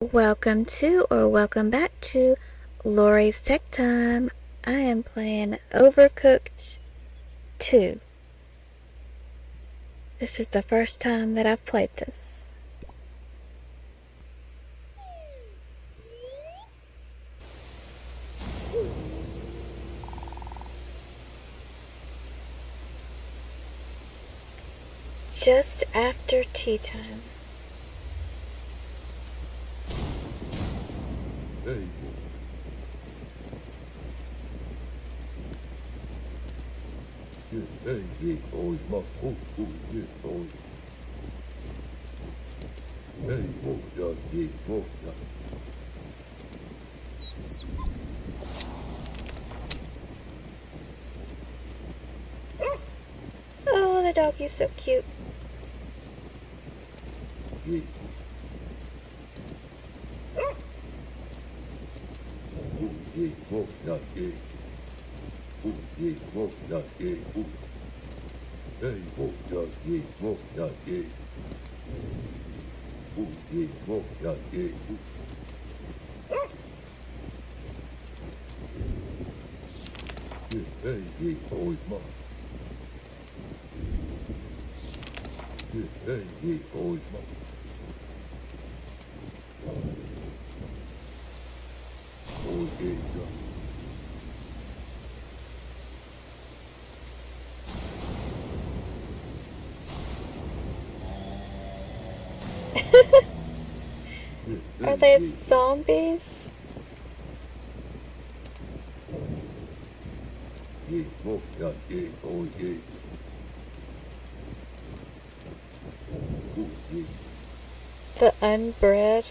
Welcome to or welcome back to Lori's Tech Time. I am playing Overcooked 2. This is the first time that I've played this. Just after tea time. Hey. Hey, yeah, boy, my oh, yeah, boy. Hey, boy, yeah, boy, Oh, the doggy's so cute. yeah. Oh, yeah, boy, yeah. Oh, yeah, boy, yeah. Oh. Hey, boy, yeah, boy, yeah. Oh, yeah, boy, yeah. Yeah, hey, yeah, boy, my. Yeah, hey, yeah, boy, my. Oh, yeah, yeah. Are they zombies? Yeah, boy, yeah, oh, yeah. Oh, yeah. The unbred?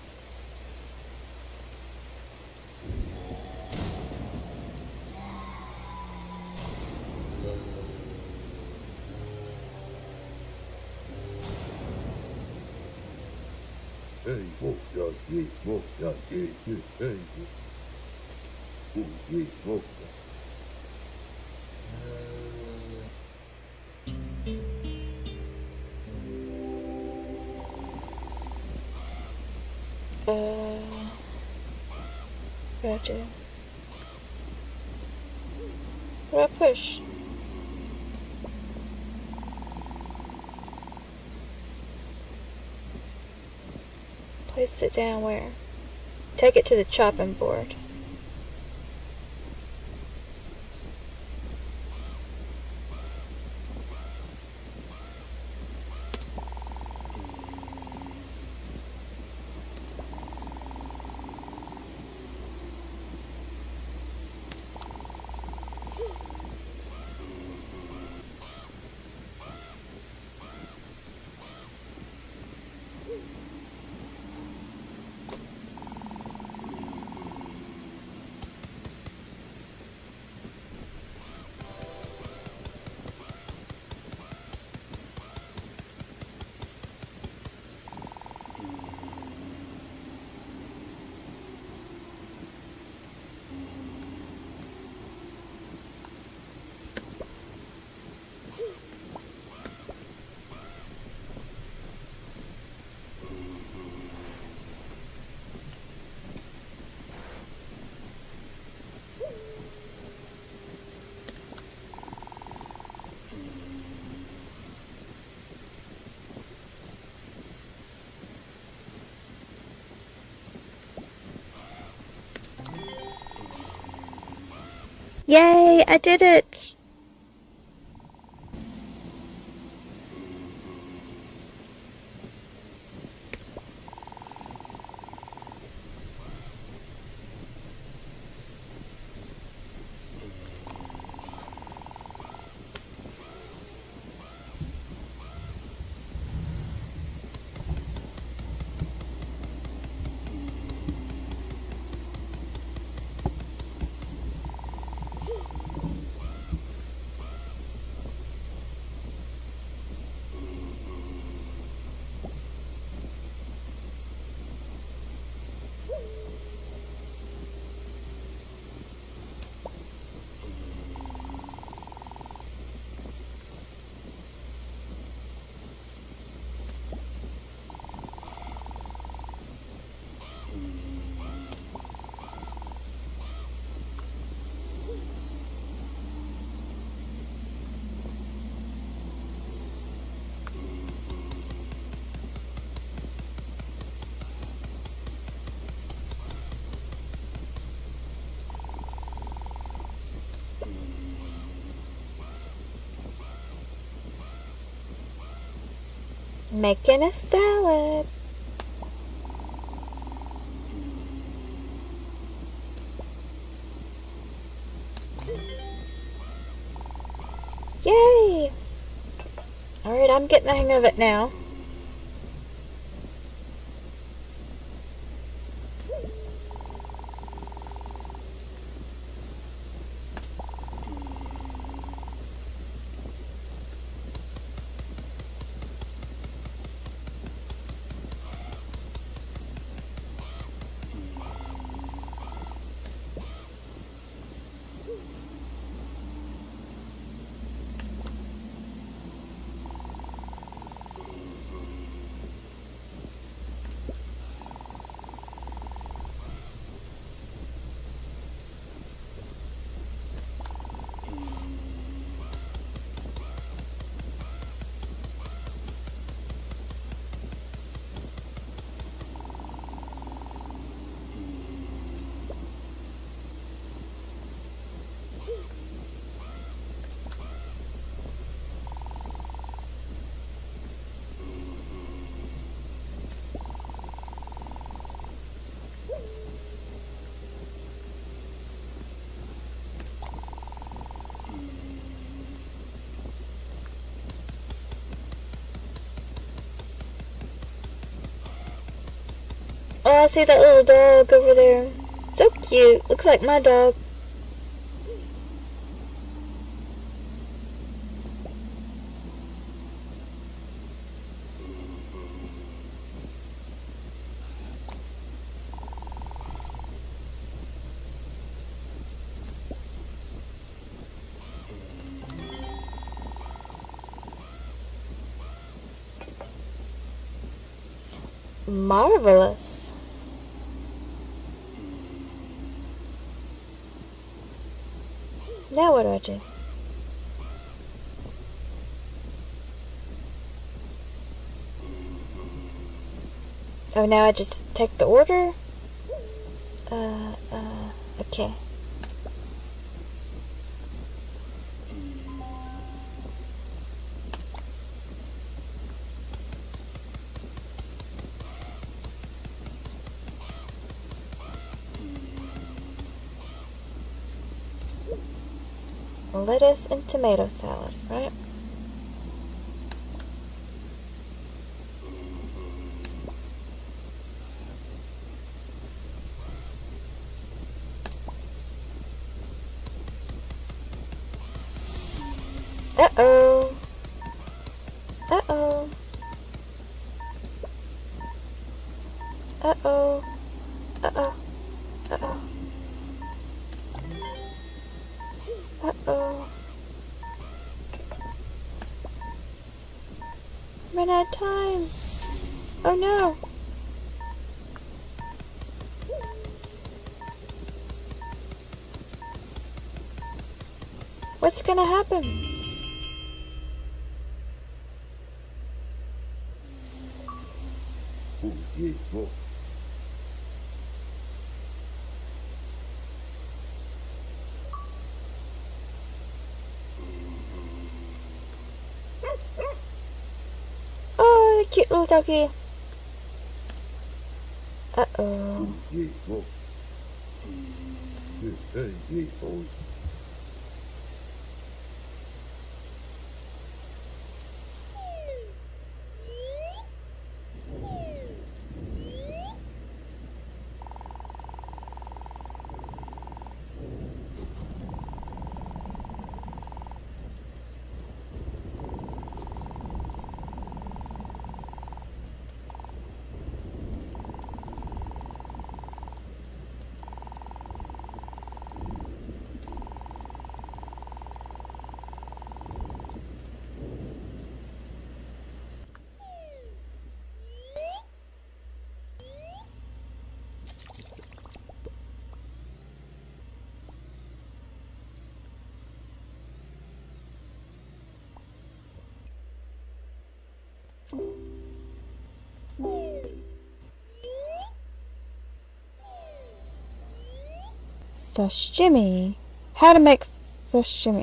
Hey, oh, yeah, oh, yeah, hey, oh, yeah, oh, Gotcha. What do I push? Place it down where? Take it to the chopping board. Yay, I did it! Making a salad. Yay! Alright, I'm getting the hang of it now. Oh, I see that little dog over there. So cute. Looks like my dog. Marvelous. Now what do I do? Oh, now I just take the order? Okay. Lettuce and tomato salad, right? Uh-oh. Uh-oh. Uh-oh. Uh-oh. Uh-oh. Uh-oh. Run out of time. Oh no. What's gonna happen? Oh, yeah, oh. Oh, cute little doggy. Uh-oh. Yeah, oh. Yeah, hey, yeah, oh. Sashimi. How to make sashimi.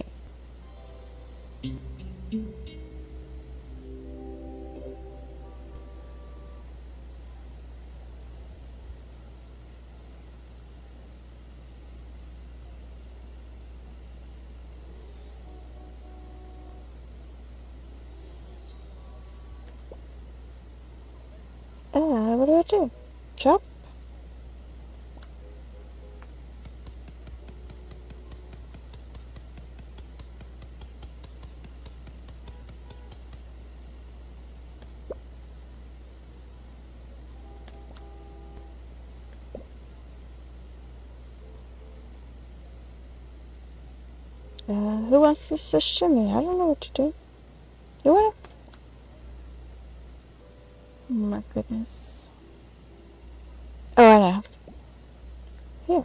What do? Chop? Who wants this sashimi? I don't know what to do. You want it? Oh my goodness. Oh, I know. Here.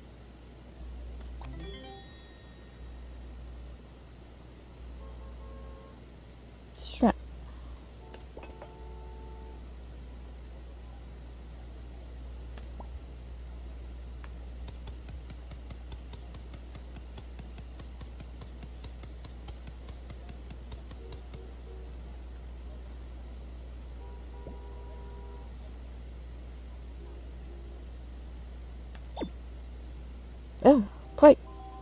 Shrimp. Oh, plate.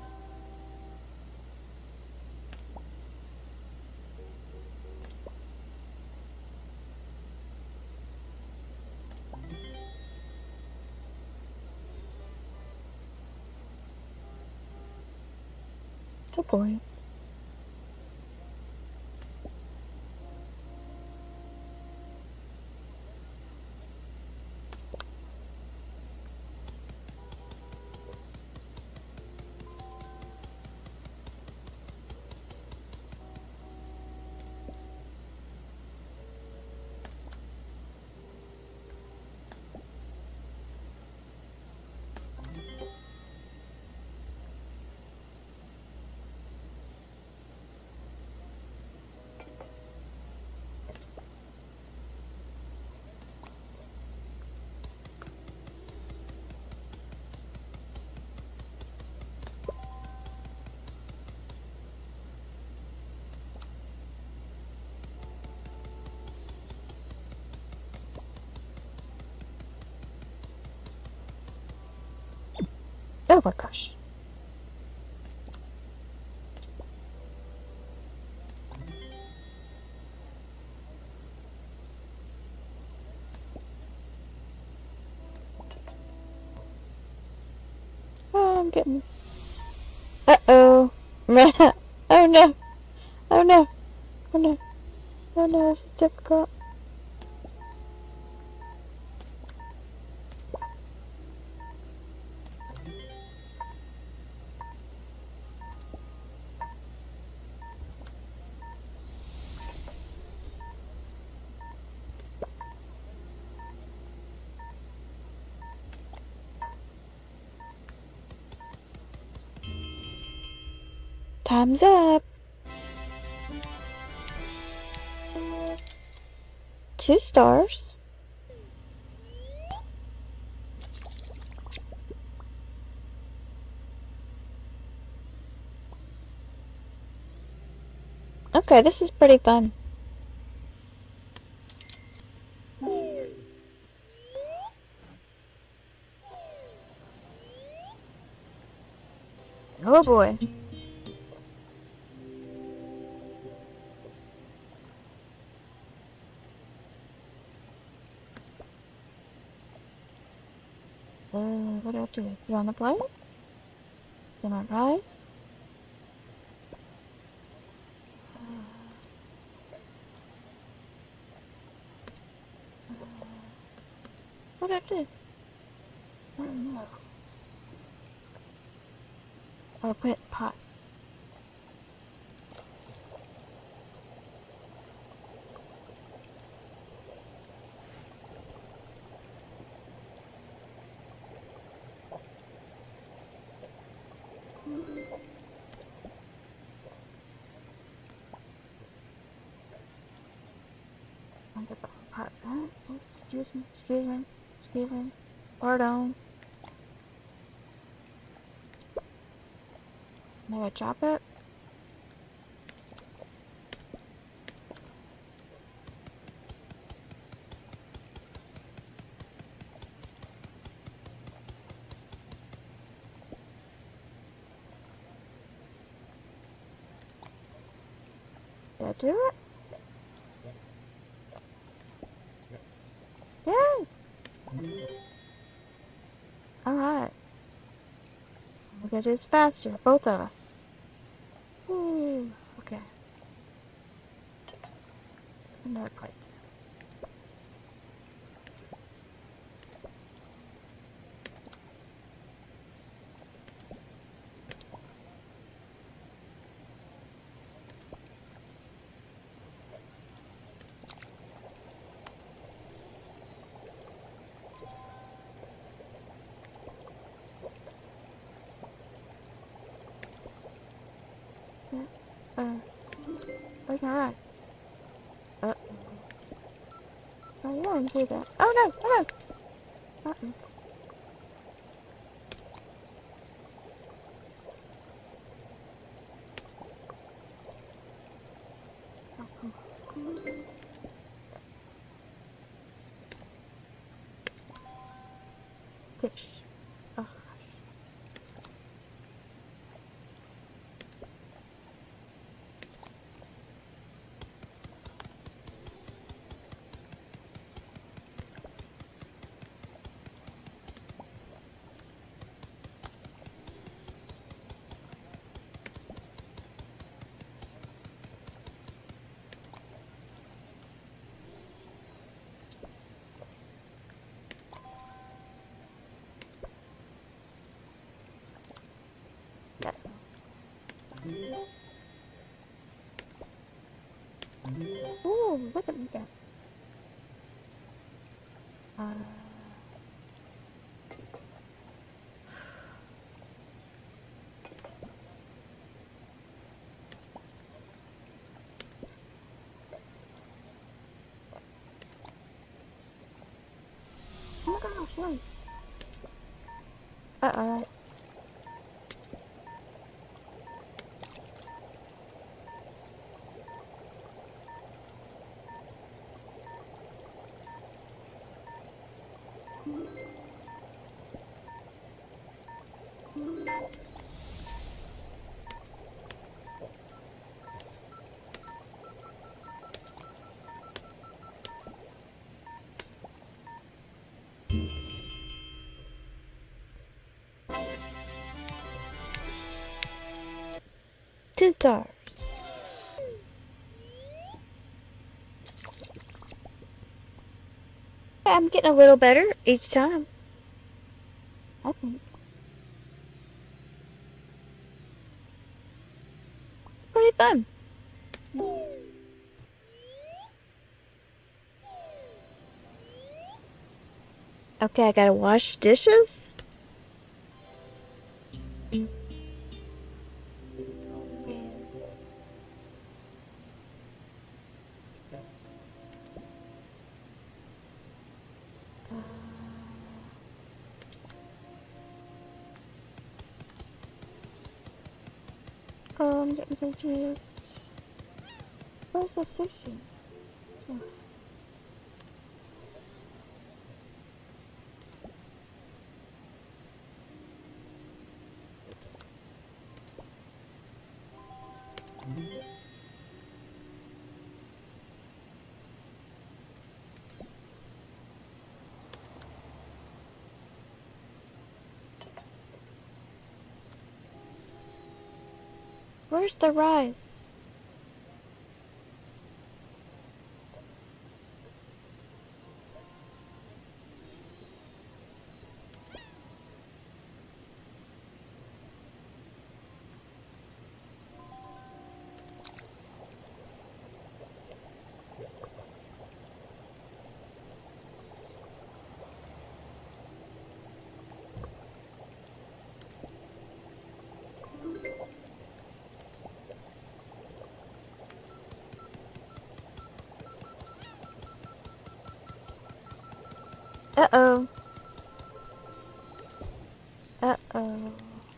Oh boy. Oh my gosh. Oh, I'm getting... Uh-oh. Oh no. Oh no. Oh no. Oh no, this is difficult. Time's up. 2 stars. Okay, this is pretty fun. Oh boy. What do I do? Put on the plate? Then I rice? What do I do? I don't know. Or put it in pot. I'll get the pot. Oh, excuse me, excuse me, excuse me. Pardon. Now I chop it. Did I do it? Yeah. gotta do this faster, both of us. Ooh, okay. Another plate. Where's my rice? Oh, yeah, I didn't see that. Oh no, oh no! Uh-oh. Oh, come on. Fish. Oh, ooh, look at that. Oh my gosh, wait. Uh-oh. Two stars. I'm getting a little better each time. I think. Pretty fun. Okay, I gotta wash dishes. Oh, I'm getting confused. Where's the sushi? Oh. Where's the rice? Uh-oh. Uh-oh.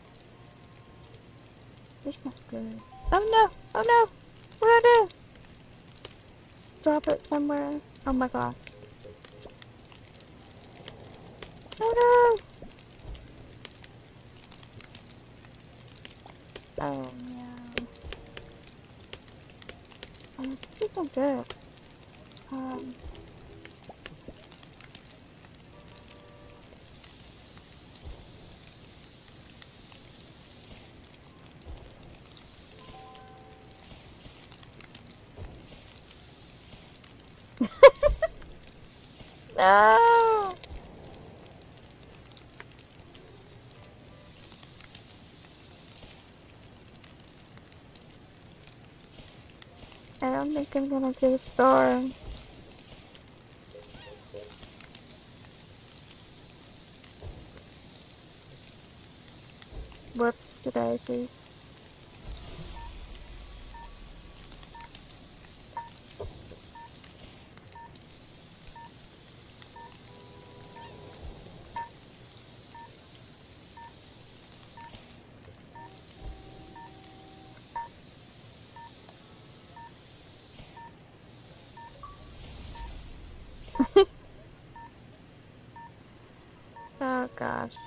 This is not good. Oh no! Oh no! What do I do? Drop it somewhere. Oh my god. Oh no! Oh no. Oh, this isn't good. Um. No! I don't think I'm gonna get a star. Whoops, daisies. Oh gosh.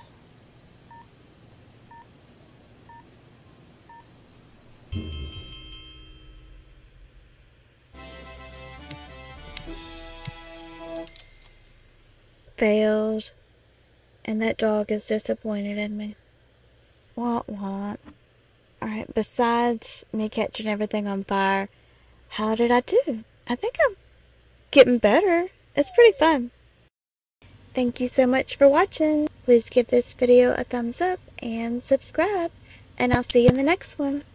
Failed. And that dog is disappointed in me. Womp womp. Alright, besides me catching everything on fire, how did I do? I think I'm getting better. It's pretty fun. Thank you so much for watching. Please give this video a thumbs up and subscribe. And I'll see you in the next one.